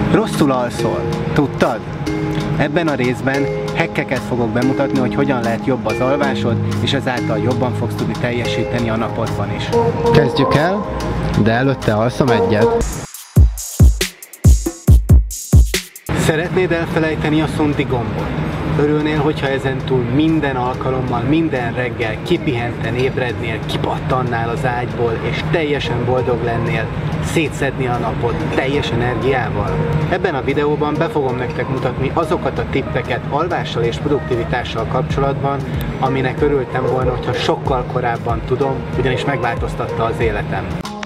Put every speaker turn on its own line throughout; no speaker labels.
Rosszul alszol, tudtad? Ebben a részben hackeket fogok bemutatni, hogy hogyan lehet jobb az alvásod, és ezáltal jobban fogsz tudni teljesíteni a napodban is. Kezdjük el, de előtte alszom egyet. Szeretnéd elfelejteni a szundi gombot? Örülnél, hogyha ezentúl minden alkalommal, minden reggel kipihenten ébrednél, kipattannál az ágyból, és teljesen boldog lennél, szétszedni a napot teljes energiával? Ebben a videóban be fogom nektek mutatni azokat a tippeket alvással és produktivitással kapcsolatban, aminek örültem volna, hogyha sokkal korábban tudom, ugyanis megváltoztatta az életem.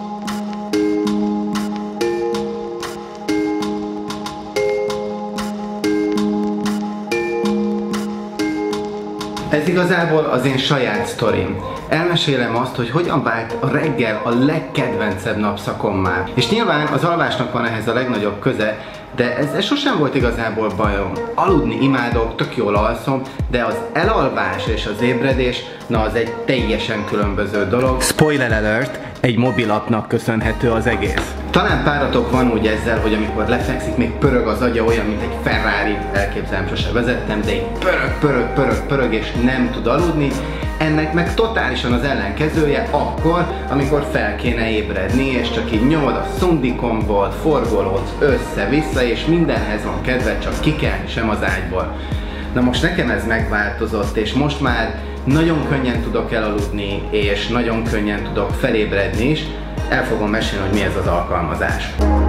Ez igazából az én saját sztorim. Elmesélem azt, hogy hogyan vált a reggel a legkedvencebb napszakommá. És nyilván az alvásnak van ehhez a legnagyobb köze, de ez sosem volt igazából bajom. Aludni imádok, tök jól alszom, de az elalvás és az ébredés, na az egy teljesen különböző dolog. Spoiler alert, egy mobilapnak köszönhető az egész. Talán páratok van úgy ezzel, hogy amikor lefekszik, még pörög az agya, olyan, mint egy Ferrari, elképzelem, sose vezettem, de így pörög, és nem tud aludni. Ennek meg totálisan az ellenkezője akkor, amikor fel kéne ébredni, és csak így nyomod a szundikombot, forgolódsz össze-vissza, és mindenhez van kedved, csak kikelni sem az ágyból. Na most nekem ez megváltozott, és most már nagyon könnyen tudok elaludni, és nagyon könnyen tudok felébredni is. El fogom mesélni, hogy mi ez az alkalmazás.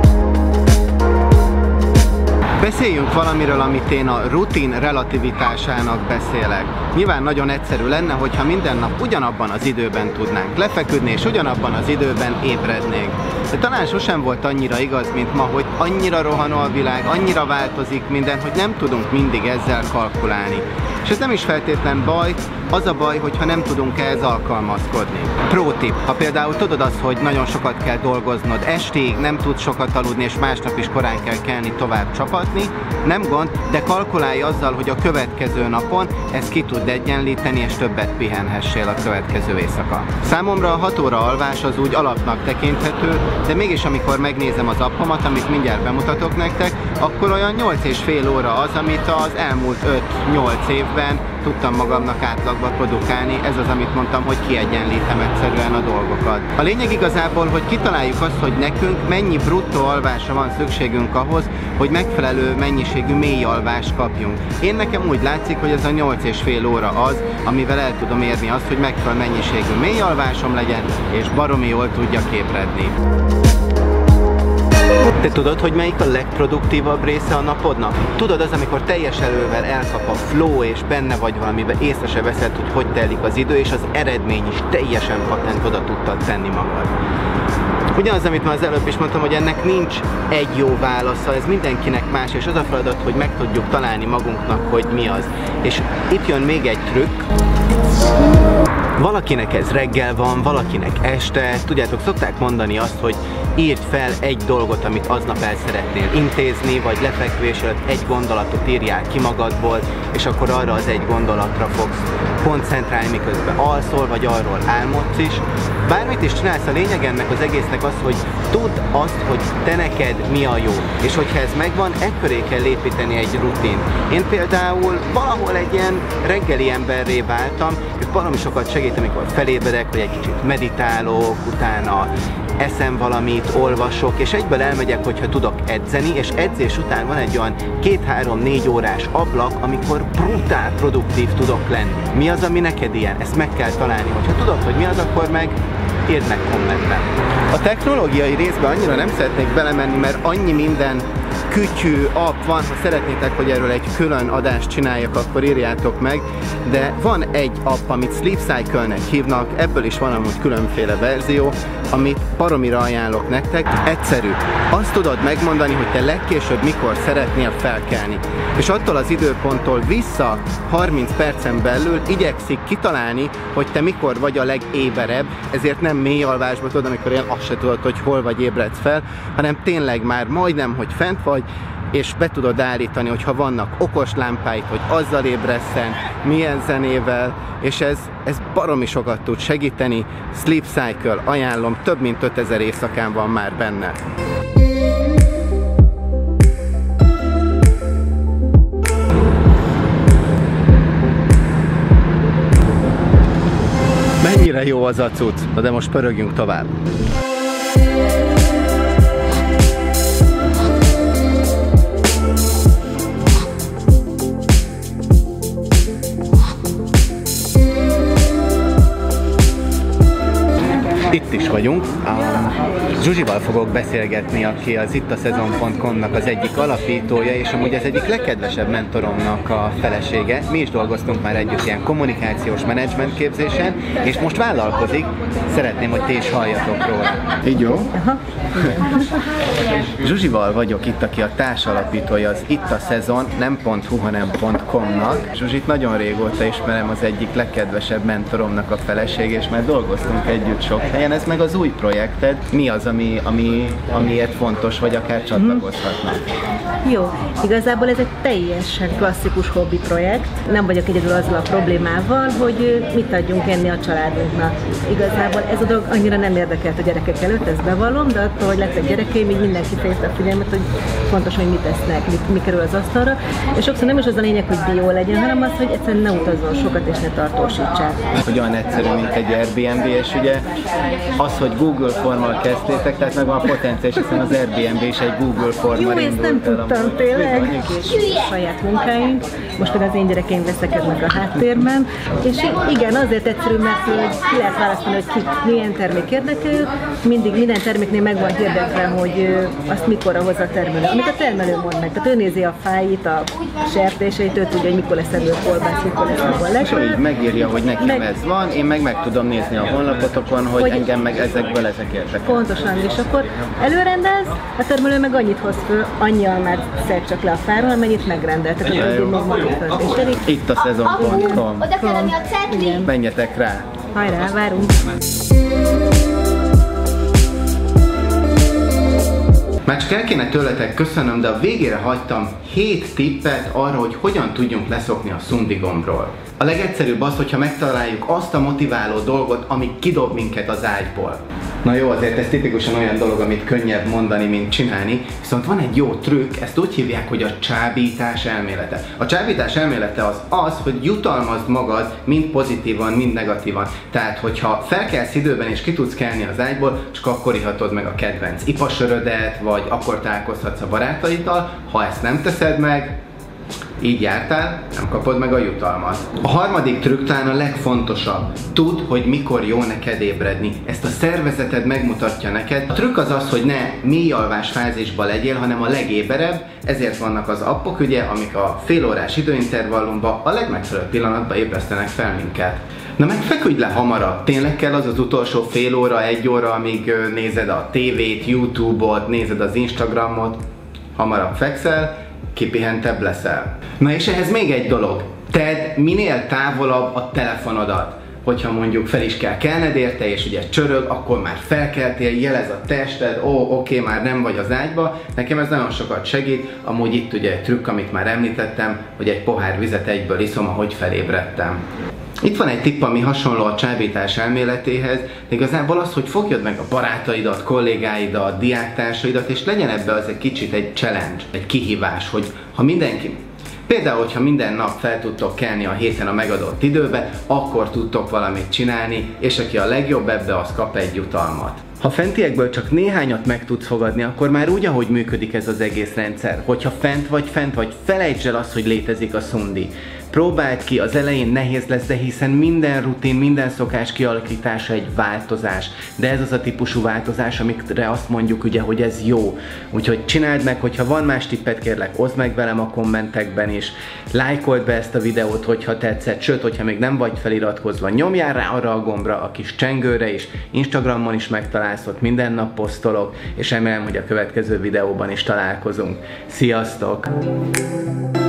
Beszéljünk valamiről, amit én a rutin relativitásának beszélek. Nyilván nagyon egyszerű lenne, hogyha minden nap ugyanabban az időben tudnánk lefeküdni, és ugyanabban az időben ébrednénk. De talán sosem volt annyira igaz, mint ma, hogy annyira rohanó a világ, annyira változik minden, hogy nem tudunk mindig ezzel kalkulálni. És ez nem is feltétlen baj, az a baj, hogyha nem tudunk ehhez alkalmazkodni. Pro tip, ha például tudod azt, hogy nagyon sokat kell dolgoznod estig, nem tudsz sokat aludni, és másnap is korán kell kelni tovább csapatni, nem gond, de kalkulálj azzal, hogy a következő napon ezt ki tud egyenlíteni, és többet pihenhessél a következő éjszaka. Számomra a 6 óra alvás az úgy alapnak tekinthető, de mégis amikor megnézem az appomat, amit mindjárt bemutatok nektek, akkor olyan 8,5 óra az, amit az elmúlt 5-8 évben tudtam magamnak átlagba produkálni. Ez az, amit mondtam, hogy kiegyenlítem egyszerűen a dolgokat. A lényeg igazából, hogy kitaláljuk azt, hogy nekünk mennyi bruttó alvásra van szükségünk ahhoz, hogy megfelelő mennyiségű mély alvást kapjunk. Én nekem úgy látszik, hogy ez a 8,5 óra az, amivel el tudom érni azt, hogy megfelelő mennyiségű mély alvásom legyen, és baromi jól tudjak ébredni. Te tudod, hogy melyik a legproduktívabb része a napodnak? Tudod, az, amikor teljes erővel elkap a flow, és benne vagy valamiben, észre se veszed, hogy telik az idő, és az eredmény is teljesen patent oda tudtad tenni magad. Ugyanaz, amit már az előbb is mondtam, hogy ennek nincs egy jó válasza, ez mindenkinek más, és az a feladat, hogy meg tudjuk találni magunknak, hogy mi az. És itt jön még egy trükk. Valakinek ez reggel van, valakinek este. Tudjátok, szokták mondani azt, hogy írd fel egy dolgot, amit aznap el szeretnél intézni, vagy lefekvés előtt egy gondolatot írjál ki magadból, és akkor arra az egy gondolatra fogsz koncentrálni, miközben alszol, vagy arról álmodsz is. Bármit is csinálsz, a lényeg ennek az egésznek az, hogy tudd azt, hogy te neked mi a jó. És hogyha ez megvan, ekköré kell építeni egy rutint. Én például valahol egy ilyen reggeli emberré váltam, és baromi sokat segít, amikor felébredek, hogy egy kicsit meditálok, utána eszem valamit, olvasok, és egyből elmegyek, hogyha tudok edzeni, és edzés után van egy olyan 2-3-4 órás ablak, amikor brutál produktív tudok lenni. Mi az, ami neked ilyen? Ezt meg kell találni. Hogyha tudod, hogy mi az, akkor meg írd meg kommentben. A technológiai részbe annyira nem szeretnék belemenni, mert annyi minden kütyű, app van, ha szeretnétek, hogy erről egy külön adást csináljak, akkor írjátok meg, de van egy app, amit Sleep Cycle-nek hívnak, ebből is van amúgy különféle verzió, amit baromira ajánlok nektek. Egyszerű. Azt tudod megmondani, hogy te legkésőbb mikor szeretnél felkelni. És attól az időponttól vissza 30 percen belül igyekszik kitalálni, hogy te mikor vagy a legéberebb, ezért nem mély alvásba tudod, amikor én azt se tudod, hogy hol vagy ébredsz fel, hanem tényleg már majdnem, hogy fent vagy, és be tudod állítani, hogyha vannak okos lámpáid, hogy azzal ébresszen, milyen zenével, és ez baromi sokat tud segíteni. Sleep Cycle, ajánlom, több mint 5000 éjszakán van már benne. De jó az a cucc. De most pörögjünk tovább. Itt is vagyunk. Zsuzsival fogok beszélgetni, aki az ittasezon.com-nak az egyik alapítója, és amúgy az egyik legkedvesebb mentoromnak a felesége. Mi is dolgoztunk már együtt ilyen kommunikációs menedzsment képzésen, és most vállalkozik. Szeretném, hogy ti is halljatok róla. Így jó? Aha. Zsuzsival vagyok itt, aki a társalapítója az ittasezon, nem .hu, hanem .com-nak. Zsuzsit nagyon régóta ismerem, az egyik legkedvesebb mentoromnak a felesége, és már dolgoztunk együtt sok helyen. Ez meg az új projekted. Mi az, amiért fontos, vagy akár csatlakozhatnak?
Jó, igazából ez egy teljesen klasszikus hobbi projekt. Nem vagyok egyedül azzal a problémával, hogy mit adjunk enni a családunknak. Igazából ez a dolog annyira nem érdekelt a gyerekek előtt, ezt bevallom, de attól, hogy lettek gyerekeim, így mindenki fejezte a figyelmet, hogy fontos, hogy mit esznek, mi kerül az asztalra. És sokszor nem is az a lényeg, hogy bió legyen, hanem az, hogy egyszerűen ne utazzon sokat és ne tartósítsák.
Hogy olyan egyszerű, mint egy Airbnb, és ugye az, hogy Google Formal kezdtétek, tehát meg van a potenciál, hiszen az Airbnb is egy Google Formal indult.
Jó, ezt nem tudtam tényleg. Saját munkáink, most pedig az én gyerekeim veszekednek a háttérben, és igen, azért egyszerű, mert ki lehet választani, hogy milyen termék érdekel, mindig minden terméknél meg van hirdetve, hogy azt mikorra hozza a termelő. Amit a termelő mond meg, tehát ő nézi a fájit, a sertéseit, ő tudja, hogy mikor lesz ebből kolbász, mikor lesz ebből lesz.
És így megírja, hogy nekem ez van, én meg tudom nézni a honlapotokon, hogy engem meg ezekből ezek érdekel.
Pontosan, és akkor előrendelsz, a termelő meg annyit hoz föl, annyi almát szed csak le a fáról, amennyit megrendelt.
Ittasezon.com.
Oda kell lenni a cetli.
Menjetek rá!
Hajrá, várunk!
Már csak el kéne tőletek köszönöm, de a végére hagytam 7 tippet arra, hogy hogyan tudjunk leszokni a szundigombról. A legegyszerűbb az, hogyha megtaláljuk azt a motiváló dolgot, ami kidob minket az ágyból. Na jó, azért ez tipikusan olyan dolog, amit könnyebb mondani, mint csinálni, viszont van egy jó trükk, ezt úgy hívják, hogy a csábítás elmélete. A csábítás elmélete az, hogy jutalmazd magad mind pozitívan, mind negatívan. Tehát, hogyha felkelsz időben és ki tudsz kelni az ágyból, csak akkor ihatod meg a kedvenc ipasörödet, vagy akkor találkozhatsz a barátaiddal. Ha ezt nem teszed meg, így jártál, nem kapod meg a jutalmat. A harmadik trükk talán a legfontosabb. Tudd, hogy mikor jó neked ébredni. Ezt a szervezeted megmutatja neked. A trükk az, hogy ne mély alvás fázisban legyél, hanem a legéberebb, ezért vannak az appok, ugye, amik a félórás időintervallumban a legmegfelelőbb pillanatban ébresztenek fel minket. Na meg feküdj le hamarabb. Tényleg kell az utolsó fél óra, 1 óra, amíg nézed a tévét, YouTube-ot, nézed az Instagramot. Hamarabb fekszel, kipihentebb leszel. Na és ehhez még egy dolog. Tedd minél távolabb a telefonodat. Hogyha mondjuk fel is kell kelned érte, és ugye csörög, akkor már felkeltél, jelez a tested, oké, már nem vagy az ágyba. Nekem ez nagyon sokat segít. Amúgy itt ugye egy trükk, amit már említettem, hogy egy pohár vizet egyből iszom, ahogy felébredtem. Itt van egy tipp, ami hasonló a csábítás elméletéhez, de igazából az, hogy fogjad meg a barátaidat, kollégáidat, diáktársaidat, és legyen ebbe az egy kicsit egy challenge, egy kihívás, hogy ha mindenki... Például, hogyha minden nap fel tudtok kelni a héten a megadott időbe, akkor tudtok valamit csinálni, és aki a legjobb ebbe, az kap egy jutalmat. Ha fentiekből csak néhányat meg tudsz fogadni, akkor már úgy, ahogy működik ez az egész rendszer. Hogyha fent vagy, felejtsd el azt, hogy létezik a szundi. Próbáld ki, az elején nehéz lesz, de hiszen minden rutin, minden szokás kialakítása egy változás. De ez az a típusú változás, amikre azt mondjuk ugye, hogy ez jó. Úgyhogy csináld meg, hogyha van más tippet, kérlek, oszd meg velem a kommentekben is. Lájkold be ezt a videót, hogyha tetszett, sőt, hogyha még nem vagy feliratkozva, nyomjál rá arra a gombra, a kis csengőre is, Instagramon is megtalálsz, ott minden nap posztolok, és remélem, hogy a következő videóban is találkozunk. Sziasztok!